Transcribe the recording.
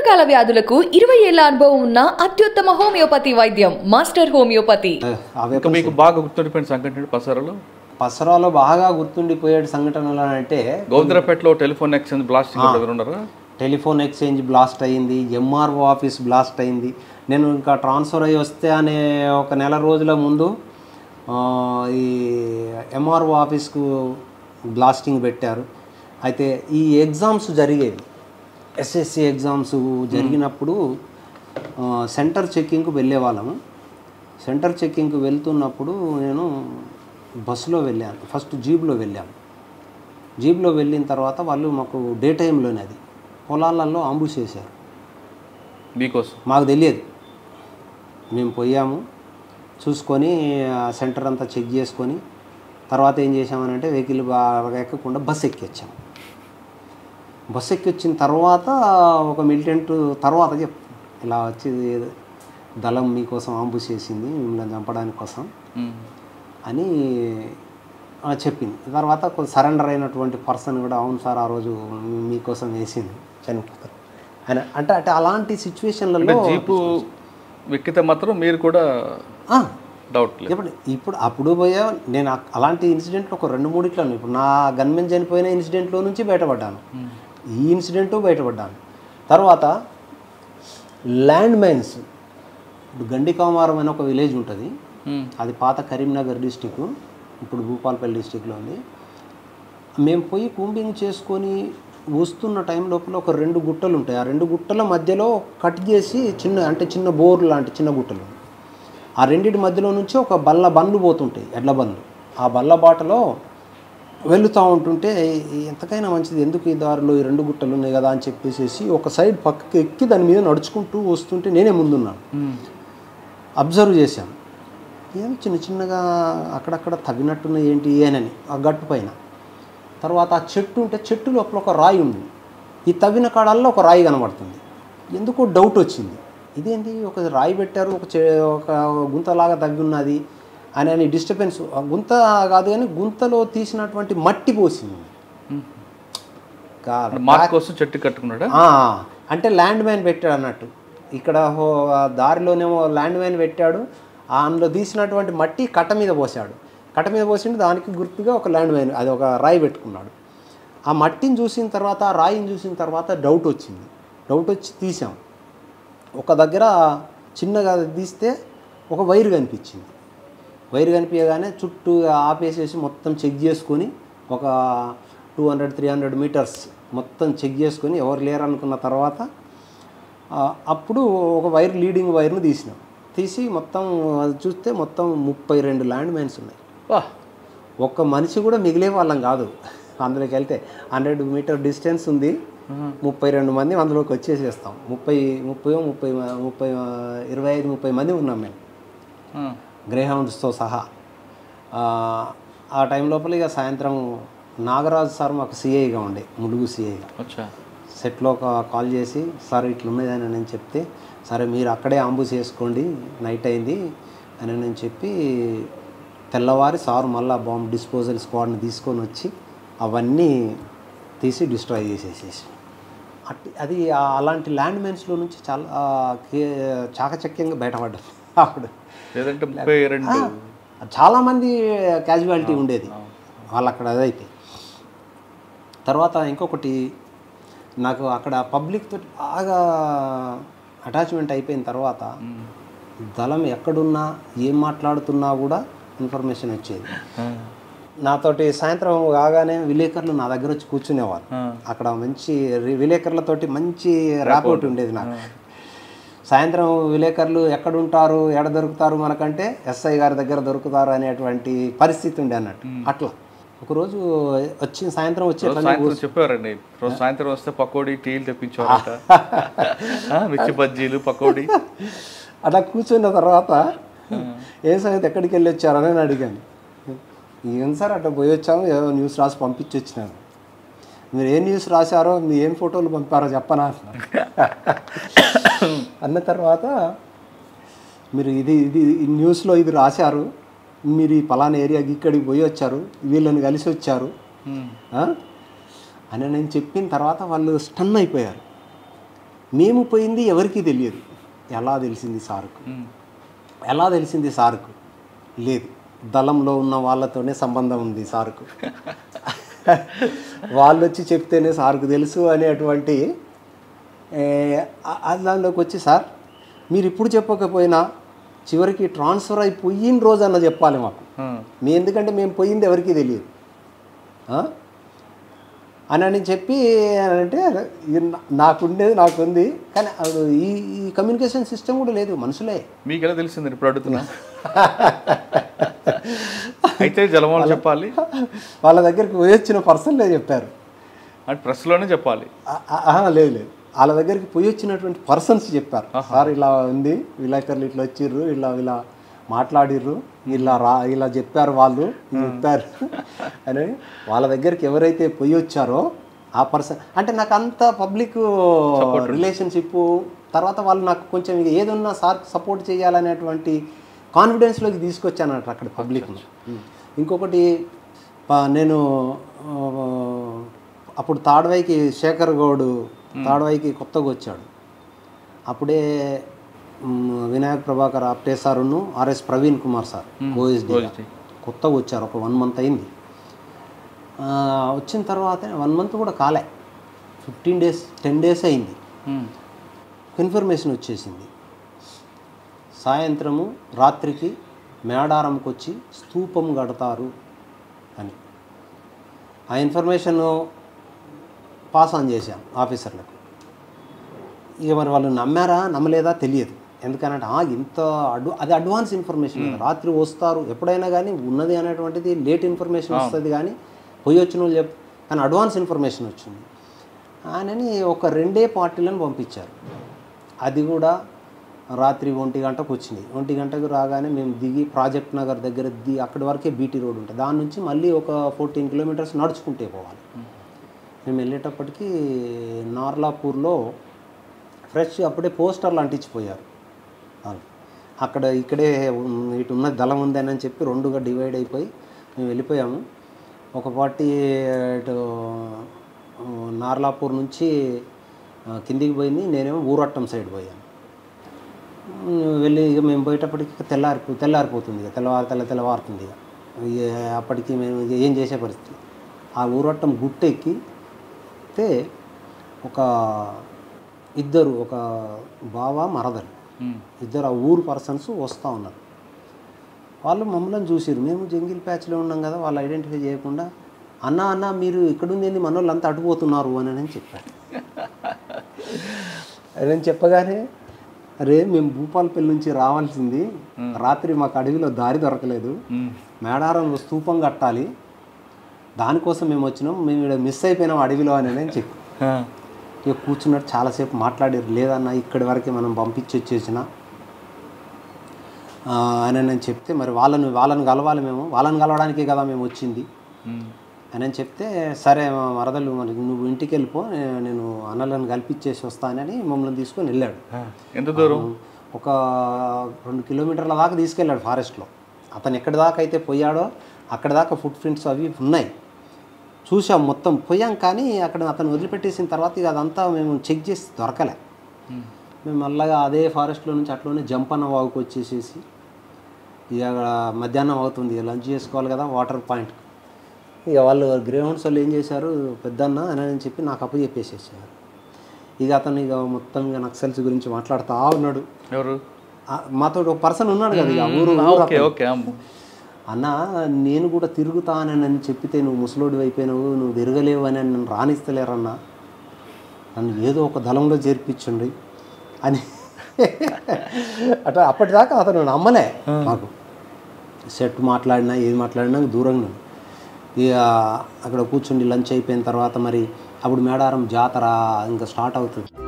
దీర్ఘకాల వ్యాధులకు 20 ఏళ్ల అనుభవం ఉన్న అత్యుత్తమ హోమియోపతి వైద్యం మాస్టర్ హోమియోపతి. మీకు బాగా గుర్తుండిపోయిన సంఘటన పసరలో? పసరాలో బాగా గుర్తుండిపోయే సంఘటనలు అంటే గోవిందరాపేటలో టెలిఫోన్ ఎక్స్చేంజ్ బ్లాస్టింగ్ ఉన్నారా? టెలిఫోన్ ఎక్స్చేంజ్ బ్లాస్ట్ అయింది, ఎంఆర్ఓ ఆఫీస్ బ్లాస్ట్ అయింది. నేను ఇంకా ట్రాన్స్ఫర్ అయ్యి వస్తే అనే ఒక నెల రోజుల ముందు ఈ ఎంఆర్ఓ ఆఫీస్కు బ్లాస్టింగ్ పెట్టారు. అయితే ఈ ఎగ్జామ్స్ జరిగేవి, ఎస్ఎస్సి ఎగ్జామ్స్ జరిగినప్పుడు సెంటర్ చెక్కింగ్కు వెళ్ళే వాళ్ళము. సెంటర్ చెక్కింగ్కి వెళ్తున్నప్పుడు నేను బస్సులో వెళ్ళాను, ఫస్ట్ జీప్లో వెళ్ళాను. జీప్లో వెళ్ళిన తర్వాత వాళ్ళు మాకు డే టైంలోనే అది పొలాలలో అంబుష్ చేశారు. మీకోసం మాకు తెలియదు. మేము పోయాము, చూసుకొని సెంటర్ అంతా చెక్ చేసుకొని తర్వాత ఏం చేసామనంటే వెహికల్ బాగా ఎక్కకుండా బస్సు ఎక్కిచ్చాము. బస్సు ఎక్కి వచ్చిన తర్వాత ఒక మిలిటెంట్ తర్వాత ఇలా వచ్చి దళం మీకోసం అంబుష్ చేసింది మిమ్మల్ని చంపడానికి కోసం అని చెప్పింది. తర్వాత సరెండర్ అయినటువంటి పర్సన్ కూడా అవును సార్ ఆ రోజు మీకోసం వేసింది చనిపోతారు అని అంటే అంటే అలాంటి సిచ్యువేషన్లలో జీపు ఎక్కితే మాత్రం మీరు కూడా డౌట్ లేదు. ఇప్పుడు అప్పుడు పోయా నేను అలాంటి ఇన్సిడెంట్లు ఒక 2-3 ఇట్లా ఇప్పుడు నా గన్మెన్ చనిపోయిన ఇన్సిడెంట్లో నుంచి బయటపడ్డాను, ఈ ఇన్సిడెంట్ బయటపడ్డాను. తర్వాత ల్యాండ్ మైన్స్, ఇప్పుడు గండికామారం అని ఒక విలేజ్ ఉంటుంది, అది పాత కరీంనగర్ డిస్టిక్, ఇప్పుడు భూపాలపల్లి డిస్టిక్లో ఉంది. మేము పోయి కూంబింగ్ చేసుకొని వస్తున్న టైం లోపల ఒక 2 గుట్టలు ఉంటాయి. ఆ 2 గుట్టల మధ్యలో కట్ చేసి చిన్న బోర్ లాంటి చిన్న గుట్టలు, ఆ రెండింటి మధ్యలో నుంచి ఒక బండ్లు పోతుంటాయి, ఎడ్ల బండ్లు. ఆ బల్ల బాటలో వెళుతూ ఉంటుంటే ఎంతకైనా మంచిది, ఎందుకు ఈ దారిలో ఈ 2 గుట్టలు ఉన్నాయి కదా అని చెప్పేసి ఒక సైడ్ పక్కకి ఎక్కి దాని మీద నడుచుకుంటూ వస్తుంటే నేనే ముందున్నాను. అబ్జర్వ్ చేశాను, ఏం చిన్నగా అక్కడక్కడ తవ్వినట్టున్న ఏంటి ఏనని ఆ గట్టు పైన. తర్వాత ఆ చెట్టు ఉంటే చెట్టు లోపల ఒక రాయి ఉంది, ఈ తవ్విన కాడల్లో ఒక రాయి కనబడుతుంది. ఎందుకో డౌట్ వచ్చింది, ఇదేంటి ఒక రాయి పెట్టారు, ఒక గుంతలాగా తవ్వి ఉన్నది అని డిస్టర్బెన్స్. గుంత కాదు కానీ గుంతలో తీసినటువంటి మట్టి పోసింది. చెట్టు కట్టుకున్నాడు అంటే ల్యాండ్ మైన్ పెట్టాడు అన్నట్టు. ఇక్కడ దారిలోనేమో ల్యాండ్ మైన్ పెట్టాడు, అందులో తీసినటువంటి మట్టి కట్ట మీద పోసాడు. కట్ట మీద పోసిండు, దానికి గుర్తుగా ఒక ల్యాండ్ మైన్, అది ఒక రాయి పెట్టుకున్నాడు. ఆ మట్టిని చూసిన తర్వాత, ఆ రాయిని చూసిన తర్వాత డౌట్ వచ్చింది. డౌట్ వచ్చి తీసాం. ఒక దగ్గర చిన్నగా తీస్తే ఒక వైరు కనిపించింది. వైరు కనిపించగానే చుట్టూ ఆపేసేసి మొత్తం చెక్ చేసుకొని ఒక 200-300 మీటర్స్ మొత్తం చెక్ చేసుకొని ఎవరు లేరు అనుకున్న తర్వాత అప్పుడు ఒక లీడింగ్ వైర్ను తీసి మొత్తం అది చూస్తే మొత్తం 32 ల్యాండ్ మైన్స్ ఉన్నాయి. ఒక్క మనిషి కూడా మిగిలే వాళ్ళం కాదు. అందులోకి వెళ్తే 100 మీటర్ డిస్టెన్స్ ఉంది, 32 మంది అందులోకి వచ్చేసేస్తాం. 25-30 మంది ఉన్నాం మేము, గ్రేహౌండ్స్తో సహా. ఆ టైం లోపల ఇక సాయంత్రం నాగరాజు సార్ మాకు సిఐగా ఉండే, ములుగు సిఐగా. సెట్లో కాల్ చేసి సార్ ఇట్లున్నదని నేను చెప్తే, సరే మీరు అక్కడే అంబుష్ చేసుకోండి, నైట్ అయింది అని నేను చెప్పి తెల్లవారి సార్ మళ్ళీ బాంబ్ డిస్పోజల్ స్క్వాడ్ని తీసుకొని వచ్చి అవన్నీ తీసి డిస్ట్రాయ్ చేసేసేసి అది అలాంటి ల్యాండ్ మైన్స్లో నుంచి చాలా చాకచక్యంగా బయటపడ్డాం. అప్పుడు చాలామంది క్యాజువాలిటీ ఉండేది వాళ్ళు అక్కడ. అదైతే తర్వాత ఇంకొకటి, నాకు అక్కడ పబ్లిక్ తోటి బాగా అటాచ్మెంట్ అయిపోయిన తర్వాత దళం ఎక్కడున్నా ఏం మాట్లాడుతున్నా కూడా ఇన్ఫర్మేషన్ వచ్చేది నాతోటి. సాయంత్రం కాగానే విలేకరులు నా దగ్గర వచ్చి కూర్చునేవారు. అక్కడ మంచి విలేకరులతోటి మంచి ర్యాపోర్ట్ ఉండేది నాకు. సాయంత్రం విలేకరులు ఎక్కడుంటారు, ఎక్కడ దొరుకుతారు మనకంటే ఎస్ఐ గారి దగ్గర దొరుకుతారు అనేటువంటి పరిస్థితి ఉండే అన్నట్టు. అట్లా ఒకరోజు సాయంత్రం వచ్చి చెప్పారండి, సాయంత్రం వస్తే పకోడీ టీలు తెప్పించేవారట, మిర్చి బజ్జీలు పకోడీ. అలా కూర్చున్న తర్వాత ఏ సంగతి ఎక్కడికి వెళ్ళి వచ్చారని నేను అడిగాను. ఏం సార్ అట్లా పోయి వచ్చాము, ఏదో న్యూస్ రాసి పంపించి వచ్చినాను. మీరు ఏ న్యూస్ రాశారో, మీ ఏం ఫోటోలు పంపారో చెప్పనా అన్న తర్వాత, మీరు ఇది న్యూస్లో ఇది రాశారు, మీరు ఈ పలానా ఏరియాకి ఇక్కడికి పోయి వచ్చారు, వీళ్ళని కలిసి వచ్చారు అని నేను చెప్పిన తర్వాత వాళ్ళు స్టన్ అయిపోయారు. మేము పోయింది ఎవరికీ తెలియదు. ఎలా తెలిసింది సార్కు? ఎలా తెలిసింది సార్కు? లేదు, దళంలో ఉన్న వాళ్ళతోనే సంబంధం ఉంది సార్కు. వాళ్ళు వచ్చి చెప్తేనే సార్కు తెలుసు అనేటువంటి దానిలోకి వచ్చి, సార్ మీరు ఇప్పుడు చెప్పకపోయినా చివరికి ట్రాన్స్ఫర్ అయిపోయిన రోజన్న చెప్పాలి మాకు, మీ ఎందుకంటే మేము పోయింది ఎవరికీ తెలియదు అని చెప్పి అంటే నాకుండేది నాకుంది. కానీ ఈ కమ్యూనికేషన్ సిస్టమ్ కూడా లేదు, మనుషులే. మీకు ఎలా తెలిసింది ఇప్పుడు అడుగుతున్నా? అయితే జలమూల చెప్పాలి, వాళ్ళ దగ్గరికి పోయి వచ్చిన పర్సన్లే చెప్పారు. అంటే ప్రెస్లోనే చెప్పాలి? లేదు లేదు, వాళ్ళ దగ్గరికి పోయి వచ్చినటువంటి పర్సన్స్ చెప్పారు, సార్ ఇలా ఉంది, విలేకరులు ఇట్లా వచ్చిర్రు, ఇలా మాట్లాడిర్రు, ఇలా చెప్పారు, వాళ్ళు చెప్పారు అని. వాళ్ళ దగ్గరికి ఎవరైతే పోయి వచ్చారో ఆ పర్సన్ అంటే నాకు అంత పబ్లిక్ రిలేషన్షిప్, తర్వాత వాళ్ళు నాకు కొంచెం ఏదన్నా సార్ సపోర్ట్ చేయాలనేటువంటి కాన్ఫిడెన్స్లోకి తీసుకొచ్చానట అక్కడ పబ్లిక్ను. ఇంకొకటి, నేను అప్పుడు తాడ్వాయికి శేఖర్ గౌడ్ తాడ్వాయికి కొత్తగా వచ్చాడు. అప్పుడే వినాయక్ ప్రభాకర్ ఆప్టే సారును R S Praveen Kumar sir O S D కొత్తగా వచ్చారు. ఒక 1 month అయింది. వచ్చిన తర్వాత 1 month కూడా కాలే, 15 days 10 days అయింది. ఇన్ఫర్మేషన్ వచ్చేసింది, సాయంత్రము రాత్రికి మేడారంకి వచ్చి స్తూపం కడతారు అని. ఆ ఇన్ఫర్మేషన్ పాస్ ఆన్ చేశాం ఆఫీసర్లకు. ఇక మరి వాళ్ళు నమ్మారా నమ్మలేదా తెలియదు, ఎందుకనంటే ఇంత అది అడ్వాన్స్ ఇన్ఫర్మేషన్. రాత్రి వస్తారు ఎప్పుడైనా కానీ, ఉన్నది అనేటువంటిది లేట్ ఇన్ఫర్మేషన్ వస్తుంది కానీ పోయి వచ్చిన వాళ్ళు కానీ అడ్వాన్స్ ఇన్ఫర్మేషన్ వచ్చింది అని ఒక 2 పార్టీలను పంపించారు. అది కూడా రాత్రి 1 గంటకు వచ్చింది. 1 గంటకు రాగానే మేము దిగి ప్రాజెక్ట్ నగర్ దగ్గర అక్కడి వరకే బీటీ రోడ్ ఉంటుంది, దాని నుంచి మళ్ళీ ఒక 14 kilometers నడుచుకుంటే పోవాలి. మేము వెళ్ళేటప్పటికి నార్లాపూర్లో ఫ్రెష్ అప్పుడే పోస్టర్లు అంటించిపోయారు. అక్కడ ఇక్కడే ఇటు ఉన్న దళం ఉందని చెప్పి 2గా డివైడ్ అయిపోయి మేము వెళ్ళిపోయాము. ఒక పార్టీ ఇటు నార్లాపూర్ నుంచి కిందికి పోయింది, నేనేమో ఊరట్టం సైడ్ పోయాను. వెళ్ళి ఇక మేము పోయేటప్పటికి తెల్లారిపోతుంది, ఇక తెల్లవారుతుంది. ఇక అప్పటికి మేము ఏం చేసే పరిస్థితి. ఆ ఊరట్టం గుట్టెక్కితే ఇద్దరు ఒక బావ మరదలు ఇద్దరు ఆ ఊరు పర్సన్స్ వస్తూ ఉన్నారు. వాళ్ళు మమ్మల్ని చూసిరు, మేము జంగిల్ ప్యాచ్లో ఉన్నాం కదా, వాళ్ళు ఐడెంటిఫై చేయకుండా అన్న మీరు ఇక్కడుంది, మన వాళ్ళు అంతా అటుపోతున్నారు అని చెప్పారు. నేను చెప్పగానే, అరే మేము భూపాలపల్లి నుంచి రావాల్సింది, రాత్రి మాకు అడవిలో దారి దొరకలేదు, మేడారంలో స్తూపం కట్టాలి, దానికోసం మేము వచ్చినాం, మేము ఇక్కడ మిస్ అయిపోయినాం అడవిలో అని చెప్పి ఇక కూర్చున్నట్టు చాలాసేపు మాట్లాడారు. లేదన్నా ఇక్కడి వరకే మనం పంపించి వచ్చేసిన అని నేను చెప్తే, మరి వాళ్ళని కలవాలి, వాళ్ళని కలవడానికే కదా మేము వచ్చింది అని చెప్తే, సరే మరదలు మరి నువ్వు ఇంటికి వెళ్ళిపో, నేను అన్నలను కల్పించేసి వస్తానని మమ్మల్ని తీసుకొని వెళ్ళాడు. ఎంత దూరం? ఒక 2 kilometers దాకా తీసుకెళ్ళాడు ఫారెస్ట్లో. అతను ఎక్కడి దాకా అయితే పోయాడో అక్కడి దాకా ఫుట్ ప్రింట్స్ అవి ఉన్నాయి, చూసాం మొత్తం పోయాం. కానీ అక్కడ అతను వదిలిపెట్టేసిన తర్వాత ఇక అదంతా మేము చెక్ చేసి దొరకలే. మేము మళ్ళీ అదే ఫారెస్ట్లో నుంచి అట్లనే జంపన్న వాగుకు వచ్చేసేసి, ఇక మధ్యాహ్నం అవుతుంది, లంచ్ చేసుకోవాలి కదా వాటర్ పాయింట్. ఇక వాళ్ళు గ్రేహౌండ్స్ వాళ్ళు ఏం చేశారు, పెద్దన్న అని చెప్పి నాకు అప్పు చెప్పేసేసారు. ఇక అతను ఇక మొత్తం ఇక నక్సల్స్ గురించి మాట్లాడుతూ ఉన్నాడు. ఎవరు? మాతో ఒక పర్సన్ ఉన్నాడు కదా ఇక ఊరు. అన్న నేను కూడా తిరుగుతానని చెప్పితే నువ్వు ముసలోడి అయిపోయినావు, నువ్వు తిరగలేవు అని నన్ను రాణిస్తలేరన్నా, నన్ను ఏదో ఒక దళంలో చేర్పించండి అని అట్లా. అప్పటిదాకా అతను నమ్మలే మాకు. సెట్ మాట్లాడినా ఏది మాట్లాడినా దూరంగా. ఇక అక్కడ కూర్చుండి లంచ్ అయిపోయిన తర్వాత మరి అప్పుడు మేడారం జాతర ఇంకా స్టార్ట్ అవుతుంది.